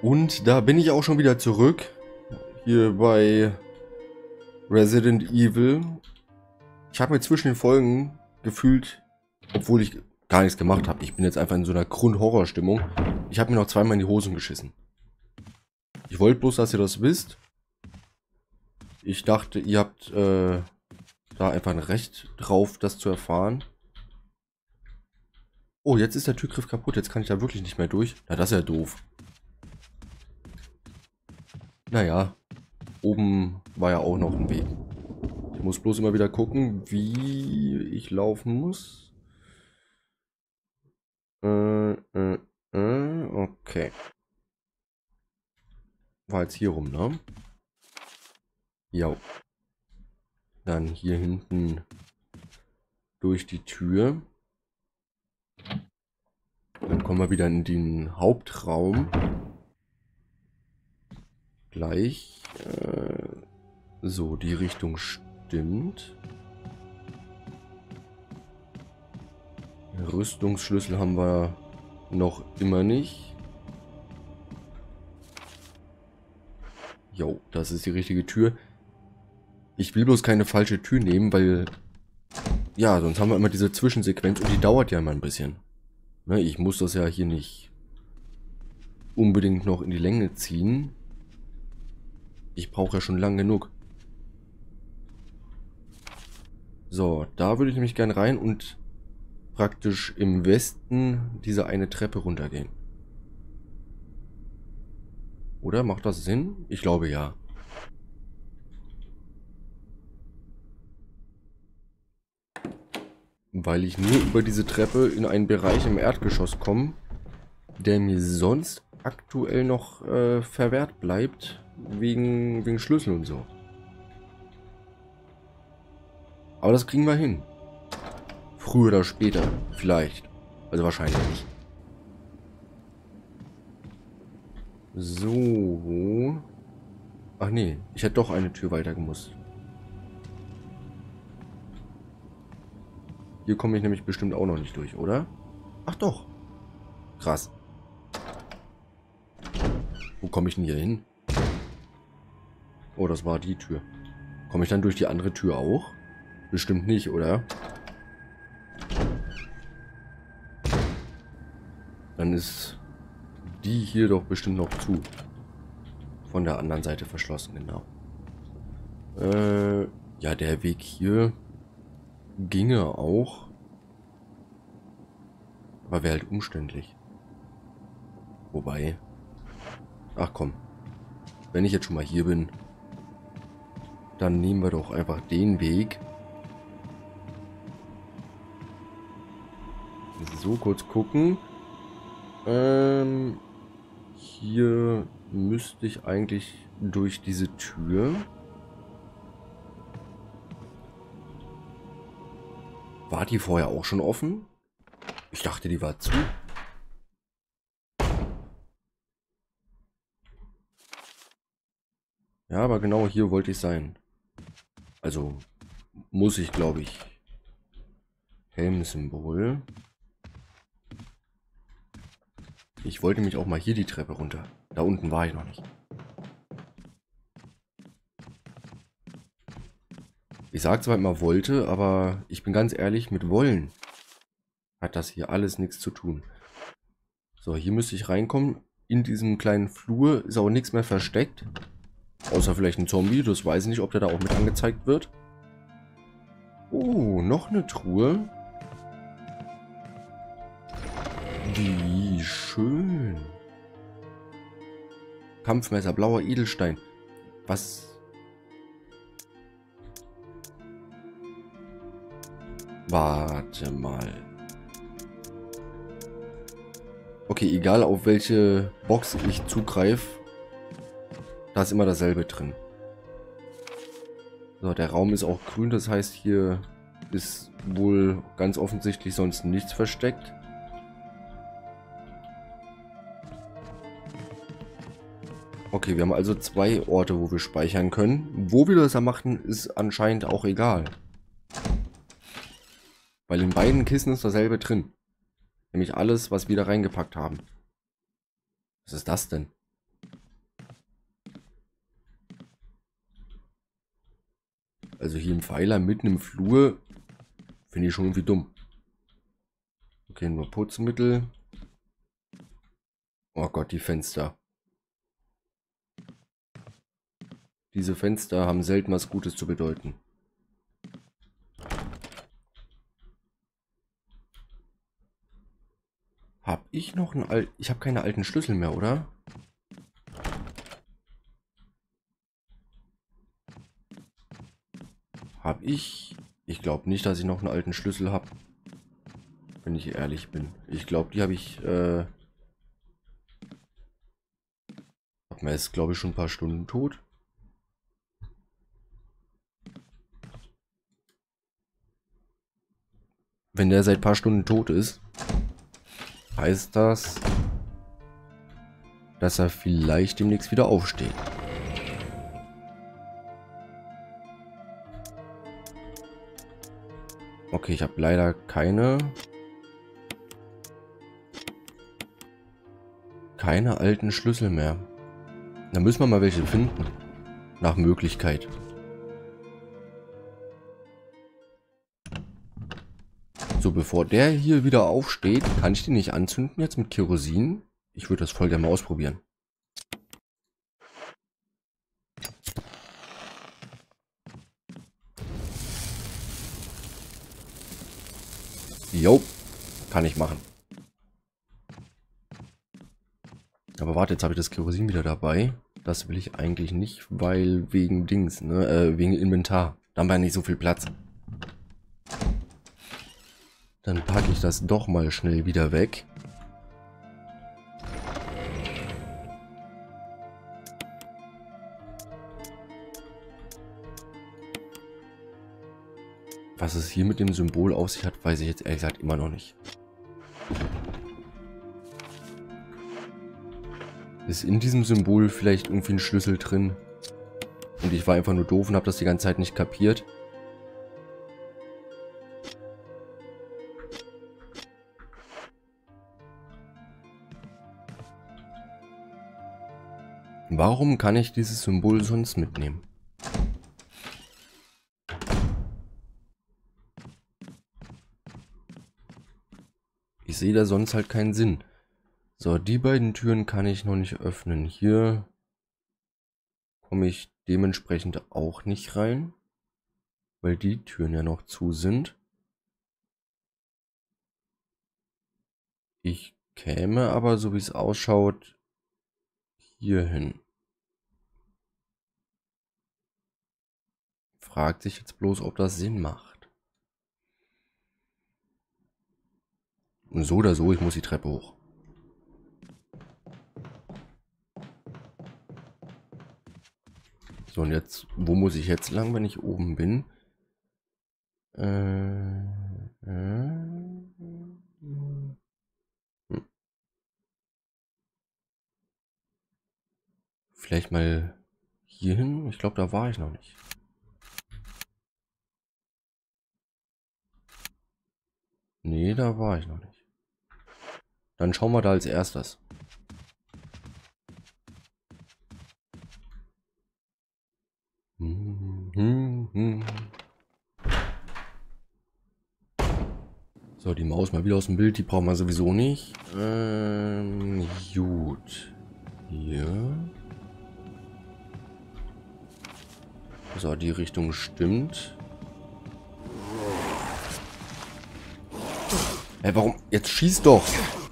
Und da bin ich auch schon wieder zurück. Hier bei Resident Evil. Ich habe mir zwischen den Folgen gefühlt, obwohl ich gar nichts gemacht habe. Ich bin jetzt einfach in so einer Grundhorrorstimmung. Ich habe mir noch zweimal in die Hosen geschissen. Ich wollte bloß, dass ihr das wisst. Ich dachte, ihr habt da einfach ein Recht drauf, das zu erfahren. Oh, jetzt ist der Türgriff kaputt. Jetzt kann ich da wirklich nicht mehr durch. Na, das ist ja doof. Naja, oben war ja auch noch ein Weg. Ich muss bloß immer wieder gucken, wie ich laufen muss. Okay. War jetzt hier rum, ne? Ja. Dann hier hinten durch die Tür. Dann kommen wir wieder in den Hauptraum. Gleich. So, die Richtung stimmt. Rüstungsschlüssel haben wir noch immer nicht. Jo, das ist die richtige Tür. Ich will bloß keine falsche Tür nehmen, weil... Ja, sonst haben wir immer diese Zwischensequenz und die dauert ja immer ein bisschen. Ne, ich muss das ja hier nicht unbedingt noch in die Länge ziehen. Ich brauche ja schon lang genug. So, da würde ich nämlich gern rein und praktisch im Westen diese eine Treppe runtergehen. Oder? Macht das Sinn? Ich glaube ja. Weil ich nur über diese Treppe in einen Bereich im Erdgeschoss komme, der mir sonst aktuell noch verwehrt bleibt, wegen Schlüssel und so. Aber das kriegen wir hin. Früher oder später, vielleicht. Also wahrscheinlich nicht. So. Ach nee, ich hätte doch eine Tür weiter gemusst. Hier komme ich nämlich bestimmt auch noch nicht durch, oder? Ach doch. Krass. Wo komme ich denn hier hin? Oh, das war die Tür. Komme ich dann durch die andere Tür auch? Bestimmt nicht, oder? Dann ist die hier doch bestimmt noch zu. Von der anderen Seite verschlossen, genau. Ja, der Weg hier ginge auch. Aber wäre halt umständlich. Wobei... Ach komm. Wenn ich jetzt schon mal hier bin, dann nehmen wir doch einfach den Weg. So, kurz gucken. Hier müsste ich eigentlich durch diese Tür. War die vorher auch schon offen? Ich dachte, die war zu. Ja, aber genau hier wollte ich sein. Also, muss ich, glaube ich. Helmsymbol. Ich wollte mich auch mal hier die Treppe runter. Da unten war ich noch nicht. Ich sag zwar immer wollte, aber ich bin ganz ehrlich, mit wollen hat das hier alles nichts zu tun. So, hier müsste ich reinkommen. In diesem kleinen Flur ist auch nichts mehr versteckt. Außer vielleicht ein Zombie, das weiß ich nicht, ob der da auch mit angezeigt wird. Oh, noch eine Truhe. Wie schön. Kampfmesser, blauer Edelstein. Was? Warte mal. Okay, egal auf welche Box ich zugreife, da ist immer dasselbe drin. So, der Raum ist auch grün, das heißt, hier ist wohl ganz offensichtlich sonst nichts versteckt. Okay, wir haben also zwei Orte, wo wir speichern können. Wo wir das machen, ist anscheinend auch egal. Weil in beiden Kisten ist dasselbe drin. Nämlich alles, was wir da reingepackt haben. Was ist das denn? Also hier im Pfeiler mitten im Flur finde ich schon irgendwie dumm. Okay, nur Putzmittel. Oh Gott, die Fenster. Diese Fenster haben selten was Gutes zu bedeuten. Hab ich noch einen alten... Ich habe keine alten Schlüssel mehr, oder? Hab ich... Ich glaube nicht, dass ich noch einen alten Schlüssel habe. Wenn ich ehrlich bin. Ich glaube, die habe ich... Hat man jetzt, glaube ich, schon ein paar Stunden tot. Wenn der seit ein paar Stunden tot ist, heißt das, dass er vielleicht demnächst wieder aufsteht. Okay, ich habe leider keine alten Schlüssel mehr. Da müssen wir mal welche finden. Nach Möglichkeit. So, bevor der hier wieder aufsteht, kann ich den nicht anzünden jetzt mit Kerosin? Ich würde das voll gerne mal ausprobieren. Jo, kann ich machen. Aber warte, jetzt habe ich das Kerosin wieder dabei. Das will ich eigentlich nicht, weil wegen Dings, ne, wegen Inventar. Da haben wir nicht so viel Platz. Dann packe ich das doch mal schnell wieder weg. Was es hier mit dem Symbol auf sich hat, weiß ich jetzt ehrlich gesagt immer noch nicht. Ist in diesem Symbol vielleicht irgendwie ein Schlüssel drin? Und ich war einfach nur doof und habe das die ganze Zeit nicht kapiert. Warum kann ich dieses Symbol sonst mitnehmen? Ich sehe da sonst halt keinen Sinn. So, die beiden Türen kann ich noch nicht öffnen. Hier komme ich dementsprechend auch nicht rein, weil die Türen ja noch zu sind. Ich käme aber, so wie es ausschaut, hier hin. Fragt sich jetzt bloß, ob das Sinn macht. Und so oder so, ich muss die Treppe hoch. So, und jetzt, wo muss ich jetzt lang, wenn ich oben bin? Vielleicht mal hier hin? Ich glaube, da war ich noch nicht. Nee, da war ich noch nicht. Dann schauen wir da als erstes. So, die Maus mal wieder aus dem Bild. Die brauchen wir sowieso nicht. Gut. Hier. So, die Richtung stimmt. Hey, warum? Jetzt schieß doch!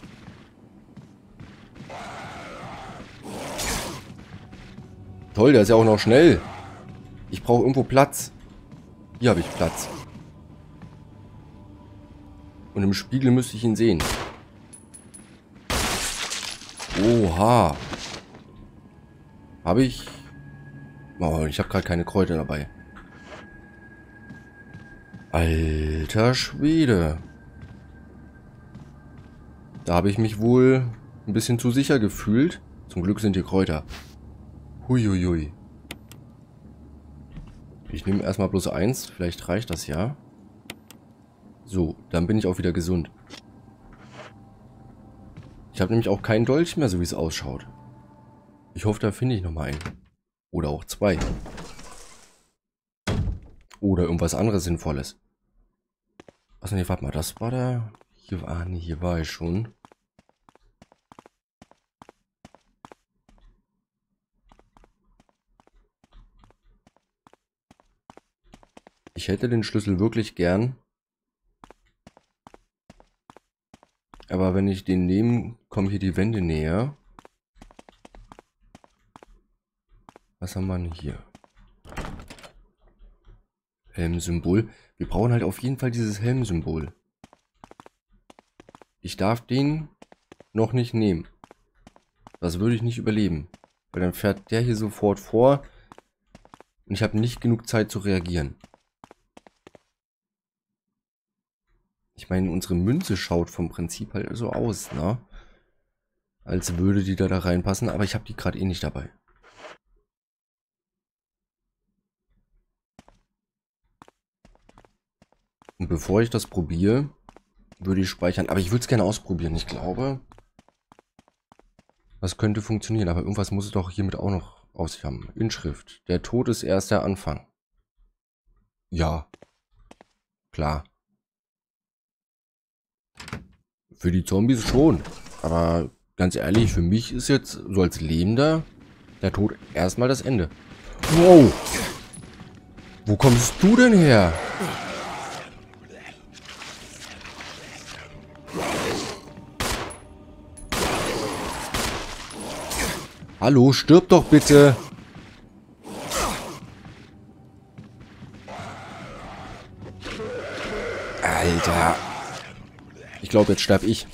Toll, der ist ja auch noch schnell. Ich brauche irgendwo Platz. Hier habe ich Platz. Und im Spiegel müsste ich ihn sehen. Oha. Habe ich... Oh, ich habe gerade keine Kräuter dabei. Alter Schwede. Da habe ich mich wohl ein bisschen zu sicher gefühlt. Zum Glück sind hier Kräuter. Huiuiui. Ich nehme erstmal bloß eins. Vielleicht reicht das ja. So, dann bin ich auch wieder gesund. Ich habe nämlich auch keinen Dolch mehr, so wie es ausschaut. Ich hoffe, da finde ich nochmal einen. Oder auch zwei. Oder irgendwas anderes Sinnvolles. Achso, nee, warte mal, das war der... Hier war, nee, hier war ich schon. Ich hätte den Schlüssel wirklich gern. Aber wenn ich den nehme, kommen hier die Wände näher. Was haben wir denn hier? Helmsymbol. Wir brauchen halt auf jeden Fall dieses Helmsymbol. Ich darf den noch nicht nehmen. Das würde ich nicht überleben. Weil dann fährt der hier sofort vor. Und ich habe nicht genug Zeit zu reagieren. Ich meine, unsere Münze schaut vom Prinzip halt so aus, ne? Als würde die da reinpassen. Aber ich habe die gerade eh nicht dabei. Und bevor ich das probiere, würde ich speichern. Aber ich würde es gerne ausprobieren. Ich glaube, das könnte funktionieren. Aber irgendwas muss es doch hiermit auch noch auf sich haben. Inschrift. Der Tod ist erst der Anfang. Ja. Klar. Für die Zombies schon. Aber ganz ehrlich, für mich ist jetzt so als Lebender der Tod erstmal das Ende. Wow. Wo kommst du denn her? Hallo, stirb doch bitte. Alter. Ich glaube, jetzt sterbe ich.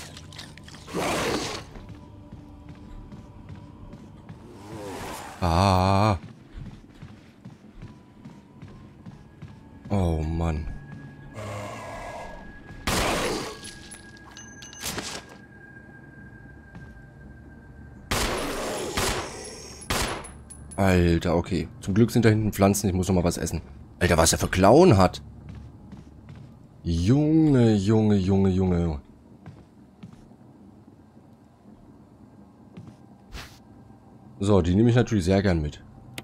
Ah. Oh Mann. Alter, okay. Zum Glück sind da hinten Pflanzen. Ich muss noch mal was essen. Alter, was er für Klauen hat. Junge, Junge, Junge, Junge. So, die nehme ich natürlich sehr gern mit.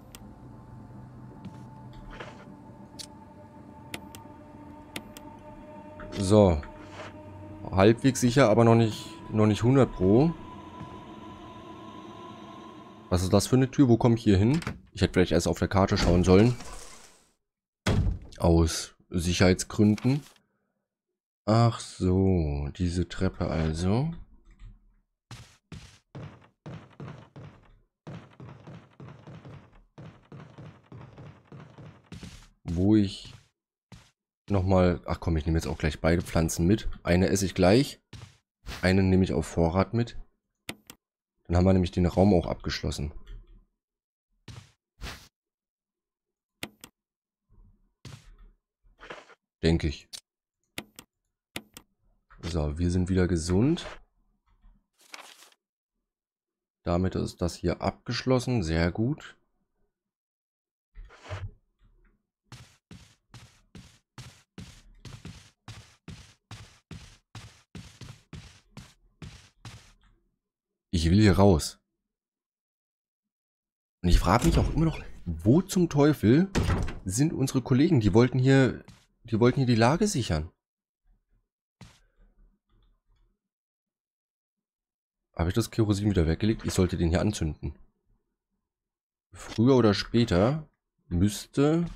So. Halbwegs sicher, aber noch nicht 100 Pro. Was ist das für eine Tür? Wo komme ich hier hin? Ich hätte vielleicht erst auf der Karte schauen sollen. Aus Sicherheitsgründen. Ach so, diese Treppe also. Wo ich nochmal... Ach komm, ich nehme jetzt auch gleich beide Pflanzen mit. Eine esse ich gleich. Eine nehme ich auf Vorrat mit. Dann haben wir nämlich den Raum auch abgeschlossen. Denke ich. So, wir sind wieder gesund. Damit ist das hier abgeschlossen. Sehr gut. Ich will hier raus. Und ich frage mich auch immer noch, wo zum Teufel sind unsere Kollegen? Die wollten hier die Lage sichern. Habe ich das Kerosin wieder weggelegt? Ich sollte den hier anzünden. Früher oder später müsste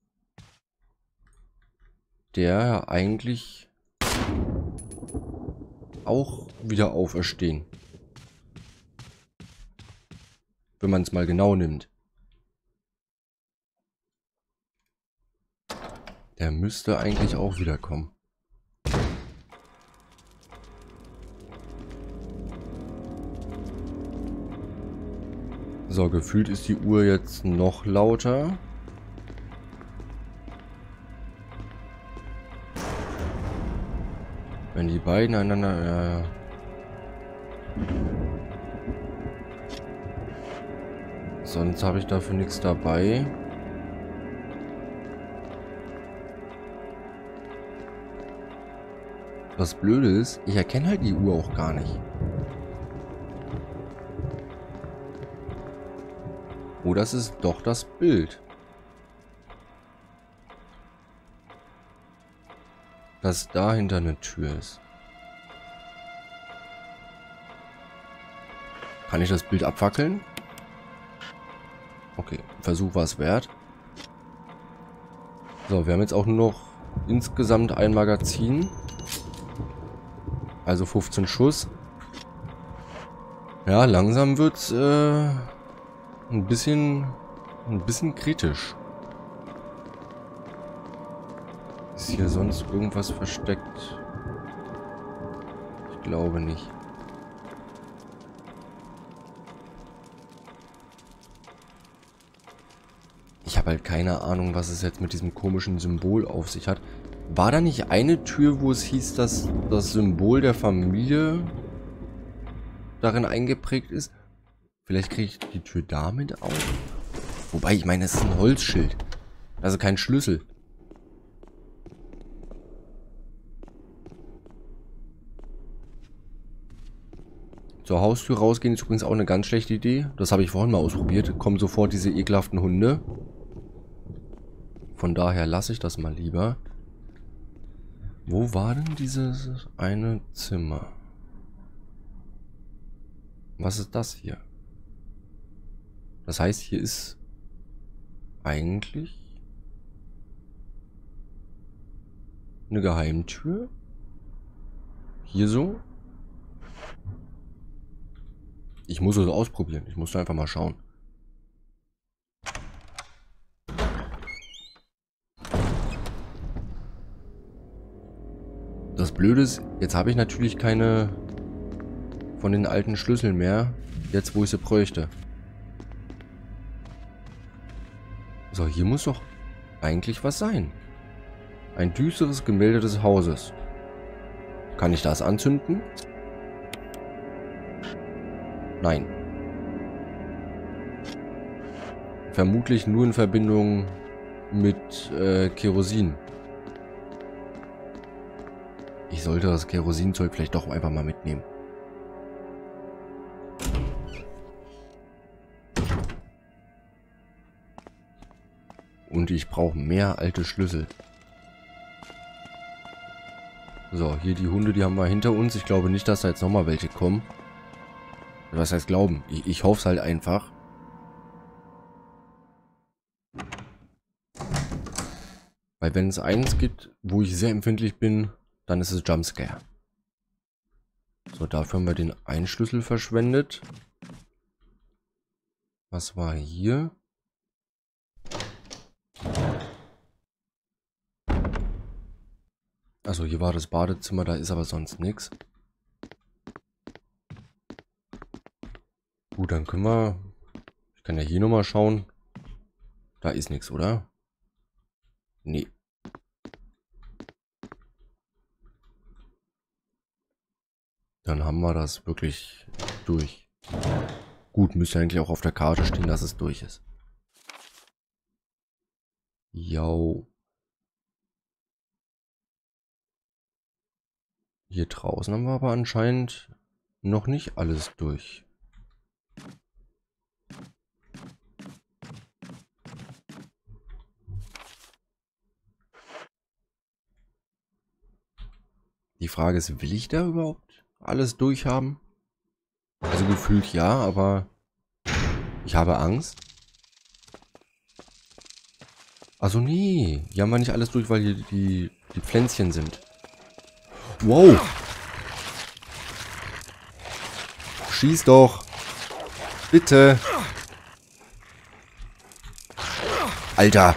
der eigentlich auch wieder auferstehen. Wenn man es mal genau nimmt. Der müsste eigentlich auch wiederkommen. So, gefühlt ist die Uhr jetzt noch lauter. Wenn die beiden einander... Sonst habe ich dafür nichts dabei. Das Blöde ist, ich erkenne halt die Uhr auch gar nicht. Oder es ist doch das Bild. dass dahinter eine Tür ist. Kann ich das Bild abfackeln? Okay, Versuch war es wert. So, wir haben jetzt auch nur noch insgesamt ein Magazin. Also 15 Schuss. Ja, langsam wird's ein bisschen kritisch. Ist hier sonst irgendwas versteckt? Ich glaube nicht. Ich habe halt keine Ahnung, was es jetzt mit diesem komischen Symbol auf sich hat. War da nicht eine Tür, wo es hieß, dass das Symbol der Familie darin eingeprägt ist? Vielleicht kriege ich die Tür damit auf. Wobei, ich meine, es ist ein Holzschild. Also kein Schlüssel. Zur Haustür rausgehen ist übrigens auch eine ganz schlechte Idee. Das habe ich vorhin mal ausprobiert. Kommen sofort diese ekelhaften Hunde. Von daher lasse ich das mal lieber. Wo war denn dieses eine Zimmer? Was ist das hier? Das heißt, hier ist eigentlich eine Geheimtür. Hier so. Ich muss es ausprobieren. Ich muss da einfach mal schauen. Das Blöde ist, jetzt habe ich natürlich keine von den alten Schlüsseln mehr. Jetzt, wo ich sie bräuchte. So, hier muss doch eigentlich was sein. Ein düsteres Gemälde des Hauses. Kann ich das anzünden? Nein. Vermutlich nur in Verbindung mit Kerosin. Ich sollte das Kerosinzeug vielleicht doch einfach mal mitnehmen. Und ich brauche mehr alte Schlüssel. So, hier die Hunde, die haben wir hinter uns. Ich glaube nicht, dass da jetzt nochmal welche kommen. Was heißt glauben? Ich hoffe es halt einfach. Weil wenn es eins gibt, wo ich sehr empfindlich bin, dann ist es Jumpscare. So, dafür haben wir den einen Schlüssel verschwendet. Was war hier? Also hier war das Badezimmer, da ist aber sonst nichts. Gut, dann können wir... Ich kann ja hier nochmal schauen. Da ist nichts, oder? Nee. Dann haben wir das wirklich durch. Gut, müsste eigentlich auch auf der Karte stehen, dass es durch ist. Jo. Hier draußen haben wir aber anscheinend noch nicht alles durch. Die Frage ist, will ich da überhaupt alles durchhaben? Also gefühlt ja, aber ich habe Angst. Also nee, hier haben wir nicht alles durch, weil hier die Pflänzchen sind. Wow. Schieß doch. Bitte. Alter.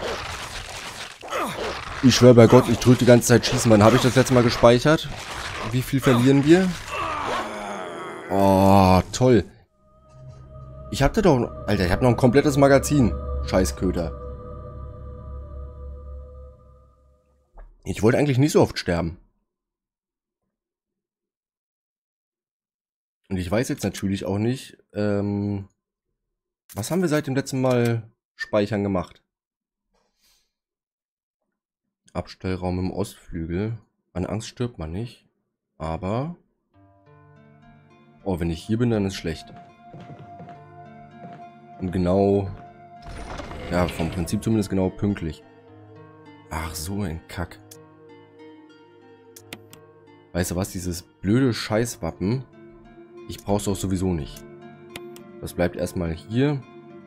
Ich schwöre bei Gott, ich drücke die ganze Zeit schießen. Wann habe ich das letzte Mal gespeichert? Wie viel verlieren wir? Oh, toll. Ich hatte doch... Alter, ich habe noch ein komplettes Magazin. Scheißköter. Ich wollte eigentlich nicht so oft sterben. Und ich weiß jetzt natürlich auch nicht, was haben wir seit dem letzten Mal speichern gemacht? Abstellraum im Ostflügel. An Angst stirbt man nicht. Aber... Oh, wenn ich hier bin, dann ist schlecht. Und genau... Ja, vom Prinzip zumindest genau pünktlich. Ach, so ein Kack. Weißt du was, dieses blöde Scheißwappen, ich brauch's doch sowieso nicht. Das bleibt erstmal hier.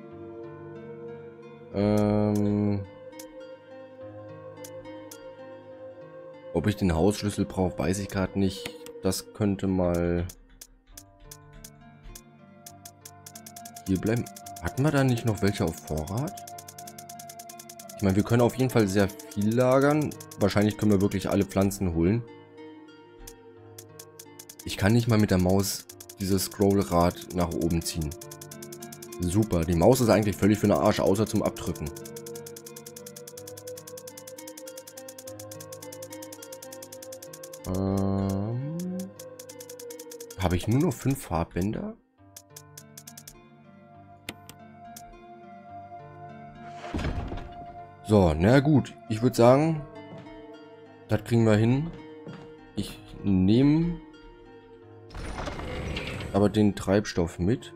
Ob ich den Hausschlüssel brauche, weiß ich gerade nicht. Das könnte mal hier bleiben. Hatten wir da nicht noch welche auf Vorrat? Ich meine, wir können auf jeden Fall sehr viel lagern. Wahrscheinlich können wir wirklich alle Pflanzen holen. Ich kann nicht mal mit der Maus dieses Scrollrad nach oben ziehen. Super, die Maus ist eigentlich völlig für den Arsch, außer zum Abdrücken. Habe ich nur noch 5 Farbbänder? So, na gut. Ich würde sagen, das kriegen wir hin. Ich nehme aber den Treibstoff mit.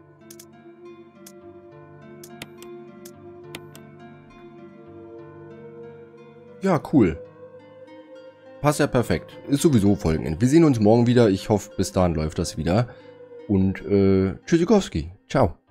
Ja, cool. Passt ja perfekt. Ist sowieso Folgenende. Wir sehen uns morgen wieder. Ich hoffe, bis dahin läuft das wieder. Und Tschüssikowski. Ciao.